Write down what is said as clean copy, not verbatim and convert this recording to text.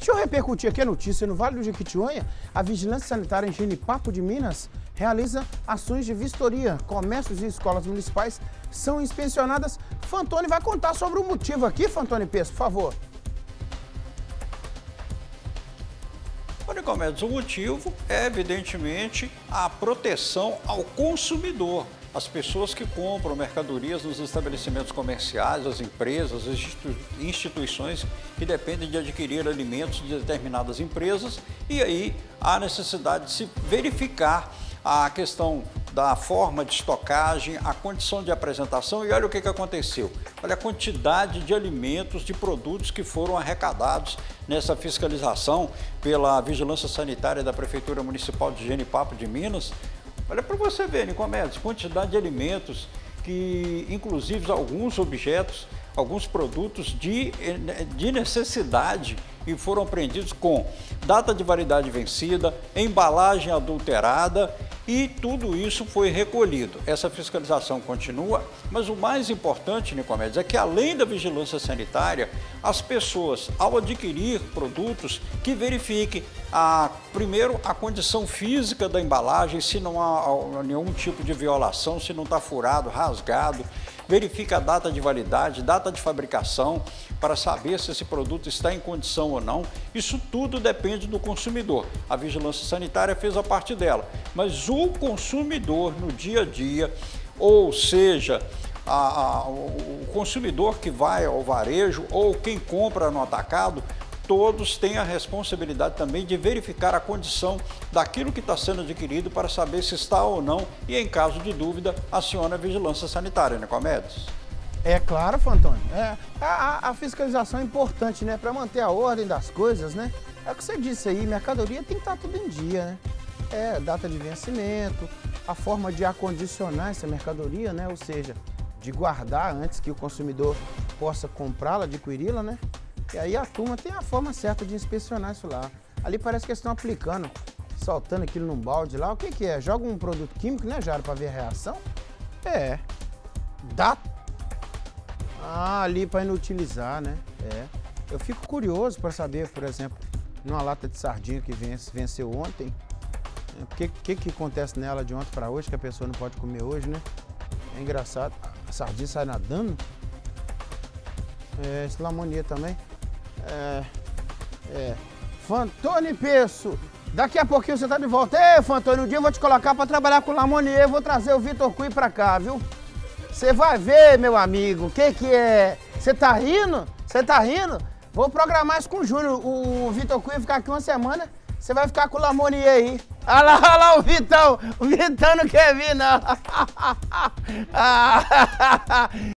Deixa eu repercutir aqui a notícia. No Vale do Jequitinhonha, a Vigilância Sanitária em Genipapo de Minas realiza ações de vistoria. Comércios e escolas municipais são inspecionadas. Fantoni vai contar sobre o motivo aqui, Fantoni Peço, por favor. O motivo é, evidentemente, a proteção ao consumidor. As pessoas que compram mercadorias nos estabelecimentos comerciais, as empresas, as instituições que dependem de adquirir alimentos de determinadas empresas, e aí há necessidade de se verificar a questão da forma de estocagem, a condição de apresentação. E olha o que aconteceu. Olha a quantidade de alimentos, de produtos que foram arrecadados nessa fiscalização pela Vigilância Sanitária da Prefeitura Municipal de Genipapo de Minas. Olha para você ver, Nicomedes, quantidade de alimentos que, inclusive, alguns objetos, alguns produtos de necessidade, e foram apreendidos com data de validade vencida, embalagem adulterada, e tudo isso foi recolhido. Essa fiscalização continua, mas o mais importante, Nicomedes, é que além da vigilância sanitária, as pessoas, ao adquirir produtos, que verifiquem primeiro a condição física da embalagem, se não há nenhum tipo de violação, se não está furado, rasgado, verifica a data de validade, data de fabricação, para saber se esse produto está em condição ou não. Isso tudo depende do consumidor. A vigilância sanitária fez a parte dela, mas o consumidor no dia a dia, ou seja, o consumidor que vai ao varejo ou quem compra no atacado, todos têm a responsabilidade também de verificar a condição daquilo que está sendo adquirido para saber se está ou não, e em caso de dúvida, aciona a vigilância sanitária, né, Nicomedes? É claro, Fantoni. A fiscalização é importante, né? Para manter a ordem das coisas, né? É o que você disse aí, mercadoria tem que estar tudo em dia, né? Data de vencimento, a forma de acondicionar essa mercadoria, né? Ou seja, de guardar antes que o consumidor possa comprá-la, adquiri-la, né? E aí a turma tem a forma certa de inspecionar isso lá. Ali parece que eles estão aplicando, soltando aquilo num balde lá. O que que é? Joga um produto químico, né, Jara, para ver a reação? Dá. Ali para inutilizar, né? Eu fico curioso para saber, por exemplo, numa lata de sardinha que venceu ontem, o que acontece nela de ontem para hoje, que a pessoa não pode comer hoje, né? É engraçado. A sardinha sai nadando. Esse lamonier também. Fantoni Peço, daqui a pouquinho você tá de volta. Fantoni, um dia eu vou te colocar para trabalhar com lamonier, vou trazer o Vitor Cui para cá, viu? Você vai ver, meu amigo, o que é? Você tá rindo? Você tá rindo? Vou programar isso com o Júnior. O Vitor Cui vai ficar aqui uma semana, você vai ficar com o lamonier aí. Olha lá o Vitão. O Vitão não quer vir, não.